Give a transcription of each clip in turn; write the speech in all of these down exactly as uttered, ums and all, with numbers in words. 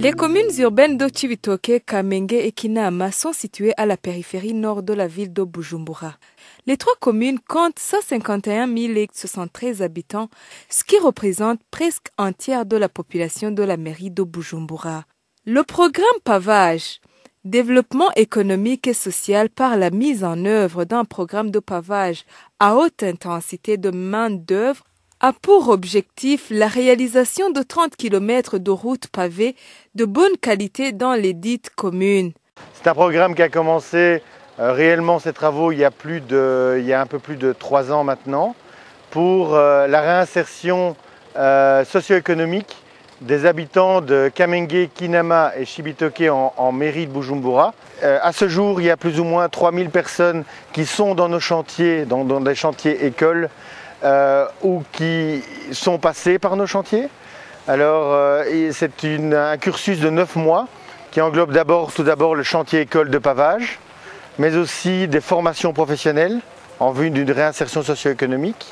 Les communes urbaines de Cibitoke, Kamenge et Kinama sont situées à la périphérie nord de la ville de Bujumbura. Les trois communes comptent cent cinquante et un mille soixante-treize habitants, ce qui représente presque un tiers de la population de la mairie de Bujumbura. Le programme Pavage, développement économique et social par la mise en œuvre d'un programme de pavage à haute intensité de main-d'œuvre, a pour objectif la réalisation de trente kilomètres de routes pavées de bonne qualité dans les dites communes. C'est un programme qui a commencé euh, réellement ses travaux il y a, plus de, il y a un peu plus de trois ans maintenant pour euh, la réinsertion euh, socio-économique des habitants de Kamenge, Kinama et Cibitoke en, en mairie de Bujumbura. Euh, à ce jour, il y a plus ou moins trois mille personnes qui sont dans nos chantiers, dans, dans des chantiers écoles, Euh, ou qui sont passés par nos chantiers. Alors euh, c'est un cursus de neuf mois qui englobe d'abord, tout d'abord le chantier école de pavage, mais aussi des formations professionnelles en vue d'une réinsertion socio-économique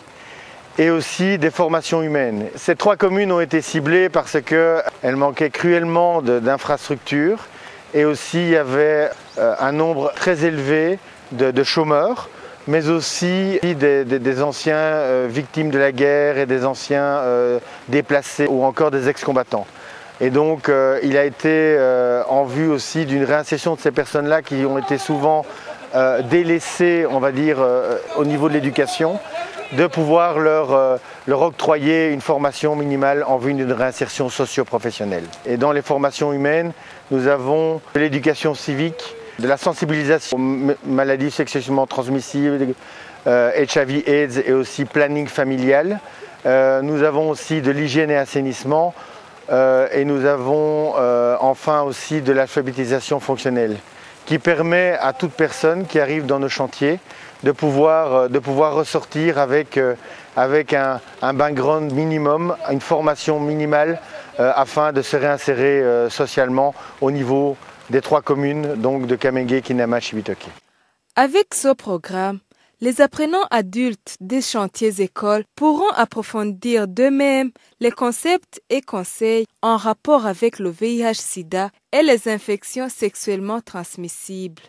et aussi des formations humaines. Ces trois communes ont été ciblées parce qu'elles manquaient cruellement d'infrastructures et aussi il y avait euh, un nombre très élevé de, de chômeurs, mais aussi des, des, des anciens euh, victimes de la guerre et des anciens euh, déplacés ou encore des ex-combattants. Et donc euh, il a été euh, en vue aussi d'une réinsertion de ces personnes-là qui ont été souvent euh, délaissées, on va dire, euh, au niveau de l'éducation, de pouvoir leur, euh, leur octroyer une formation minimale en vue d'une réinsertion socio-professionnelle. Et dans les formations humaines, nous avons de l'éducation civique, de la sensibilisation aux maladies sexuellement transmissibles, euh, H I V AIDS et aussi planning familial. Euh, nous avons aussi de l'hygiène et assainissement euh, et nous avons euh, enfin aussi de l'alphabétisation fonctionnelle qui permet à toute personne qui arrive dans nos chantiers de pouvoir, de pouvoir ressortir avec, euh, avec un, un background minimum, une formation minimale euh, afin de se réinsérer euh, socialement au niveau des trois communes, donc de Kamenge, Kinama, Cibitoke. Avec ce programme, les apprenants adultes des chantiers écoles pourront approfondir d'eux-mêmes les concepts et conseils en rapport avec le V I H sida et les infections sexuellement transmissibles.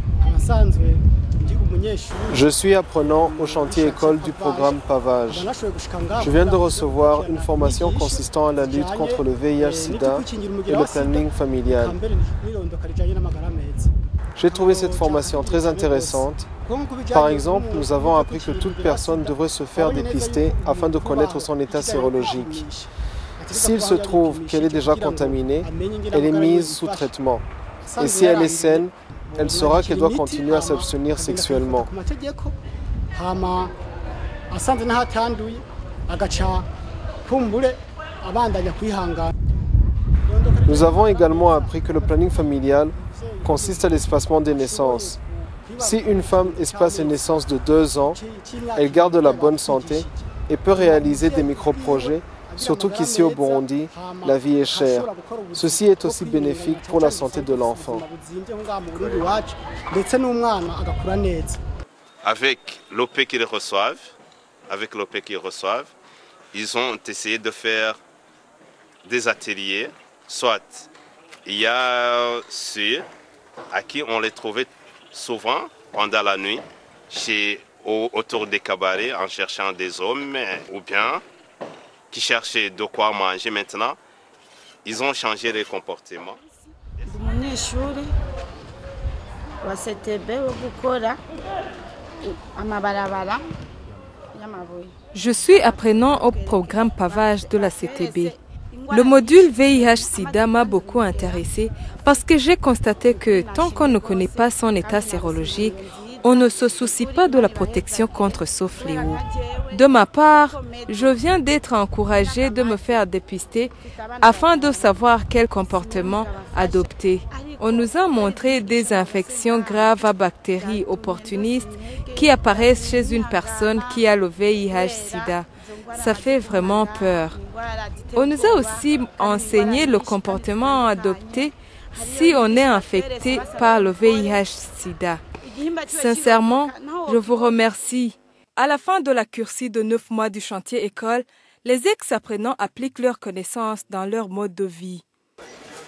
Je suis apprenant au chantier école du programme Pavage. Je viens de recevoir une formation consistant à la lutte contre le V I H sida et le planning familial. J'ai trouvé cette formation très intéressante. Par exemple, nous avons appris que toute personne devrait se faire dépister afin de connaître son état sérologique. S'il se trouve qu'elle est déjà contaminée, elle est mise sous traitement. Et si elle est saine, elle saura qu'elle doit continuer à s'abstenir sexuellement. Nous avons également appris que le planning familial consiste à l'espacement des naissances. Si une femme espace une naissance de deux ans, elle garde la bonne santé et peut réaliser des micro-projets, surtout qu'ici au Burundi, la vie est chère. Ceci est aussi bénéfique pour la santé de l'enfant. Avec l'O P qu'ils reçoivent, avec l'O P qu'ils reçoivent, ils ont essayé de faire des ateliers, soit il y a ceux à qui on les trouvait souvent pendant la nuit, chez, au, autour des cabarets en cherchant des hommes ou bien qui cherchaient de quoi manger maintenant, ils ont changé les comportements. Je suis apprenant au programme Pavage de la C T B. Le module V I H sida m'a beaucoup intéressé parce que j'ai constaté que tant qu'on ne connaît pas son état sérologique, on ne se soucie pas de la protection contre ce fléau. De ma part, je viens d'être encouragée de me faire dépister afin de savoir quel comportement adopter. On nous a montré des infections graves à bactéries opportunistes qui apparaissent chez une personne qui a le V I H sida. Ça fait vraiment peur. On nous a aussi enseigné le comportement à adopter si on est infecté par le V I H sida. Sincèrement, je vous remercie. À la fin de la cursus de neuf mois du chantier école, les ex-apprenants appliquent leurs connaissances dans leur mode de vie.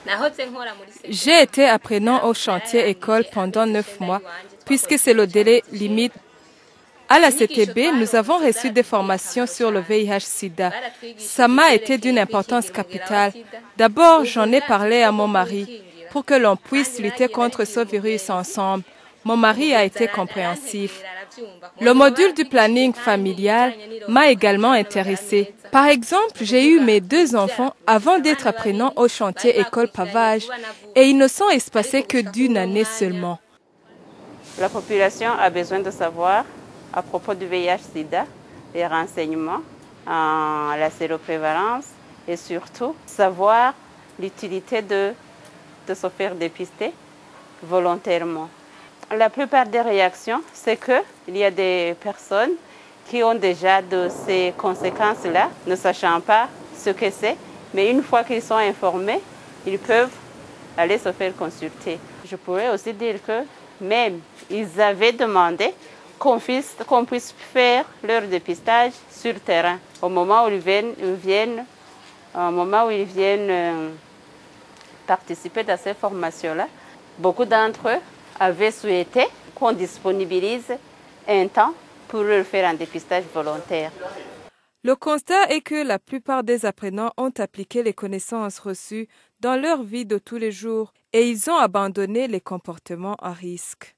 J'ai été apprenant au chantier école pendant neuf mois, puisque c'est le délai limite. À la C T B, nous avons reçu des formations sur le V I H sida. Ça m'a été d'une importance capitale. D'abord, j'en ai parlé à mon mari pour que l'on puisse lutter contre ce virus ensemble. Mon mari a été compréhensif. Le module du planning familial m'a également intéressée. Par exemple, j'ai eu mes deux enfants avant d'être apprenant au chantier école pavage et ils ne sont espacés que d'une année seulement. La population a besoin de savoir à propos du V I H sida, les renseignements, euh, la séroprévalence et surtout savoir l'utilité de, de se faire dépister volontairement. La plupart des réactions, c'est qu'il y a des personnes qui ont déjà de ces conséquences-là, ne sachant pas ce que c'est, mais une fois qu'ils sont informés, ils peuvent aller se faire consulter. Je pourrais aussi dire que même ils avaient demandé qu'on puisse, qu'on puisse faire leur dépistage sur le terrain. Au moment où ils viennent, ils viennent, au moment où ils viennent euh, participer à ces formations-là, beaucoup d'entre eux avaient souhaité qu'on disponibilise un temps pour leur faire un dépistage volontaire. Le constat est que la plupart des apprenants ont appliqué les connaissances reçues dans leur vie de tous les jours et ils ont abandonné les comportements à risque.